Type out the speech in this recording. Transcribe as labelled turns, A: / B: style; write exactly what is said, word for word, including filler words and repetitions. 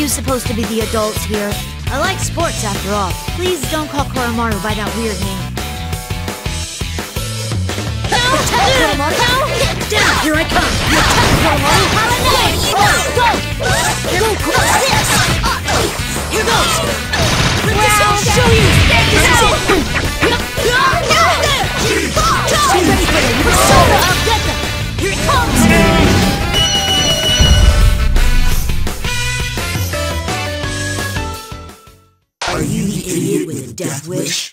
A: you supposed to be the adults here? I like sports after all. Please don't call Koromaru by that weird name. Attack Koromaru! Down! Here I come! You attack Koromaru! Go! Go! Here goes! Here goes! Let this all show you! This is it! Be ready for the persona! I'll get them! Here it comes!
B: Are you the idiot with a death wish?